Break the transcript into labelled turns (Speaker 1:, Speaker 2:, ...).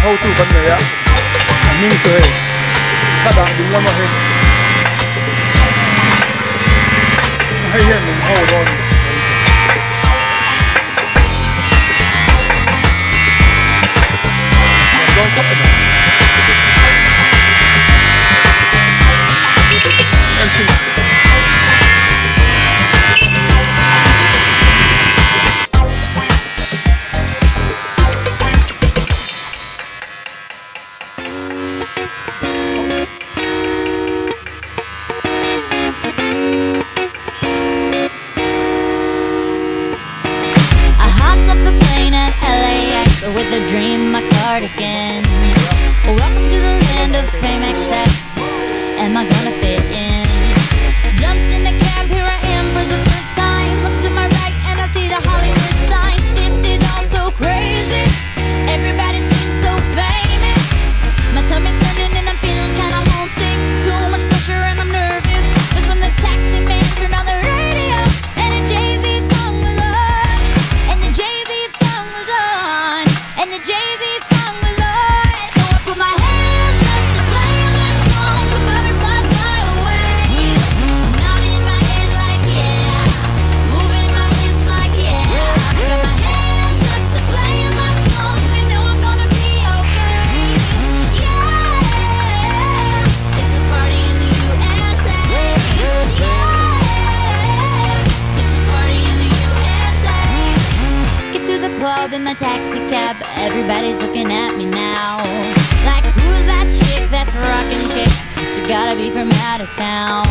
Speaker 1: 好處分嚟啊，免稅，較人啉咁啊迄現年好多。
Speaker 2: With a dream, my cardigan. Welcome to the land of fame excess. Am I gonna fit in? Jumped in the cab, here I am for the first time. Look to my right and I see the Hollywood sign. This is all so crazy. Everybody seems so famous. My tummy's turning and I'm feeling kinda homesick. Too much pressure and I'm nervous. That's when the taxi man turned on the radio and a Jay-Z song was on. And the Jay-Z song was on. And the Jay-Z song was on. So I put my hands up to play my song. The butterflies fly away. Nodding my head like yeah. Moving my hips like yeah. Got my hands up to play my song. I know I'm gonna be okay. Yeah. It's a party in the USA. Yeah. It's a party in the USA. Get to the club in my taxi cab. Everybody's looking at me now. Like, who's that chick that's rockin' kicks? She gotta be from out of town.